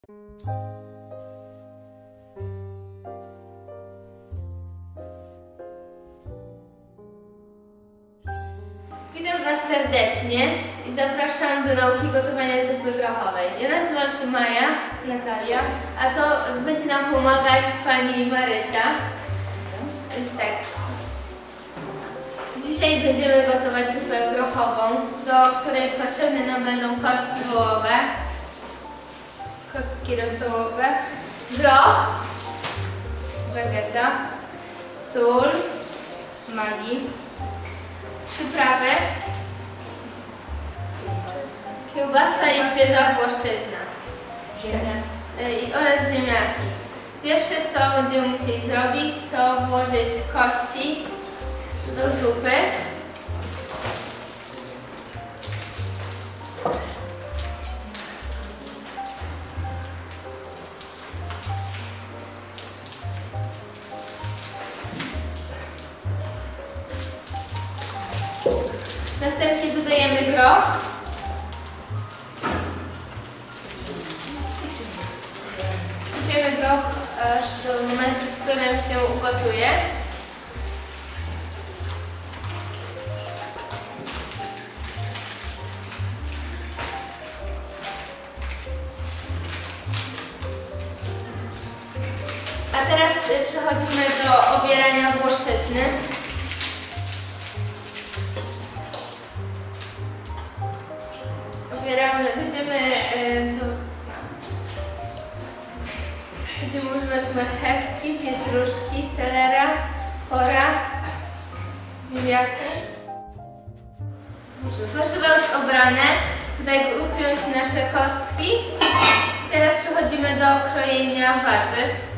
Witam Was serdecznie i zapraszam do nauki gotowania zupy grochowej. Ja nazywam się Maja, Natalia, a to będzie nam pomagać pani Marysia. Więc tak, dzisiaj będziemy gotować zupę grochową, do której potrzebne nam będą kości wołowe, kostki rosołowe, groch, wegeta, sól, Maggi, przyprawy, kiełbasa i świeża włoszczyzna oraz ziemniaki. Pierwsze co będziemy musieli zrobić, to włożyć kości do zupy. Następnie dodajemy groch. Sypiemy groch aż do momentu, w którym się ugotuje. A teraz przechodzimy do obierania włoszczyzny. Będziemy używać marchewki, pietruszki, selera, pora, ziemniaka. Warzywa już obrane. Tutaj gotują się nasze kostki. Teraz przechodzimy do krojenia warzyw.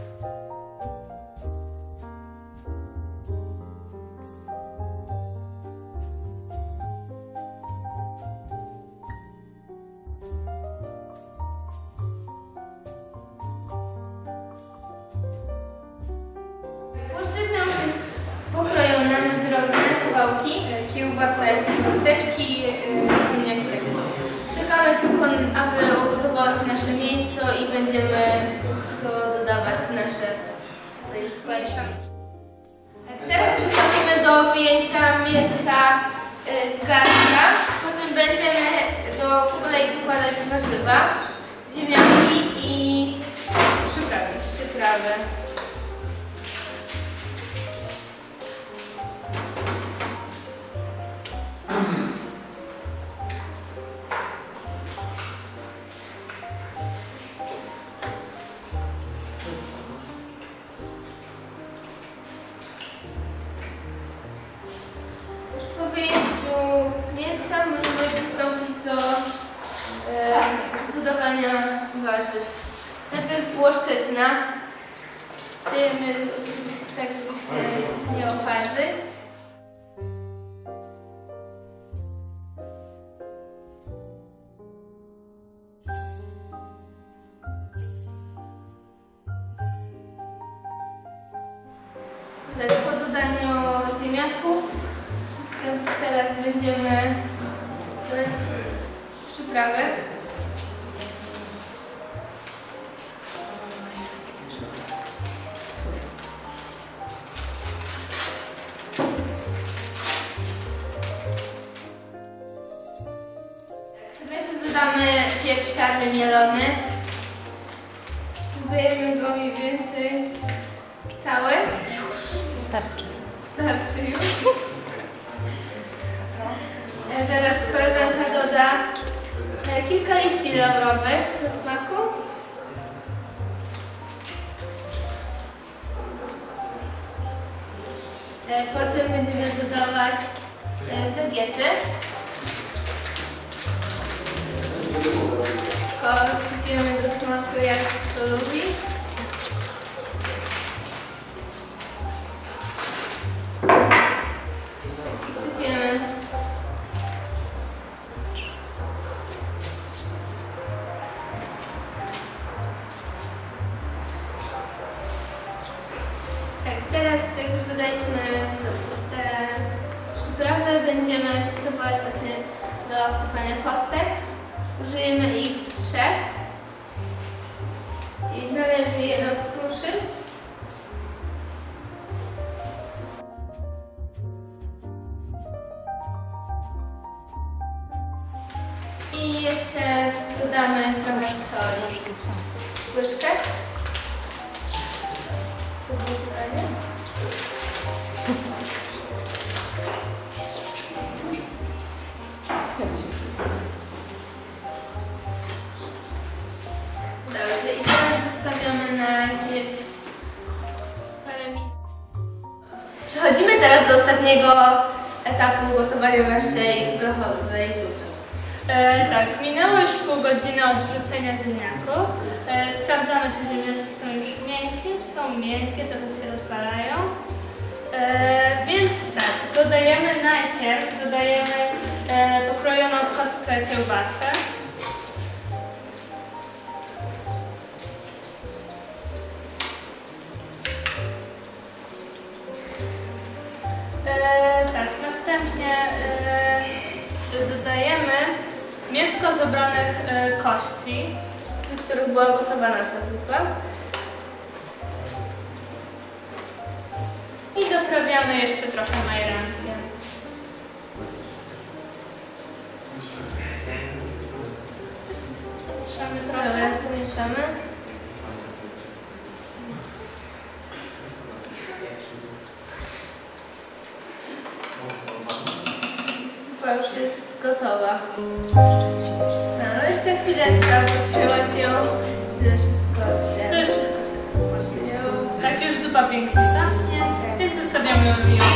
Włoszczyzna już jest pokrojona na drobne kawałki. Kiełbasa jest w kosteczki, ziemniaki tak samo. Czekamy tylko, aby ugotowało się nasze mięso i będziemy tylko dodawać nasze tutaj słajsze. Teraz przystąpimy do wyjęcia mięsa z garnka, po czym będziemy po kolei dokładać warzywa, ziemniaki i przyprawy. Po wyjęciu mięsa możemy przystąpić do zgotowania warzyw. Najpierw włoszczyzna. Dajemy tak, żeby się nie oparzyć. Po dodaniu ziemniaków teraz będziemy dodać przyprawy. Najpierw dodamy pieprz czarny mielony. Dodajemy go mniej więcej cały. Starczy już. Teraz koleżanka doda kilka liści laurowych do smaku. Potem będziemy dodawać wegety. Wszystko sypiemy do smaku, jak to lubi. I sypiemy teraz jak już dodaliśmy te przyprawy, będziemy przystępować właśnie do wsypania kostek. Użyjemy ich 3. należy je rozkruszyć. I jeszcze dodamy trochę soli. Łyżkę. Dobrze, i teraz zostawiamy na jakieś parę minut. Przechodzimy teraz do ostatniego etapu gotowania naszej grochowej zupy. Tak, minęło już pół godziny od wrzucenia ziemniaków. Sprawdzamy, czy ziemniaczki są już miękkie. Są miękkie, trochę się rozwalają. Więc tak, najpierw dodajemy pokrojoną w kostkę kiełbasę. Tak, następnie dodajemy mięsko z obranych kości, do których była gotowana ta zupa. I doprawiamy jeszcze trochę majerankiem. Mieszamy trochę. Dobra, zamieszamy. Zupa już jest gotowa. No jeszcze chwilę trzeba podtrzymać ją, żeby wszystko się... To już wszystko się przyjęło. Tak, już zupa pięknie zachnie, więc zostawiamy ją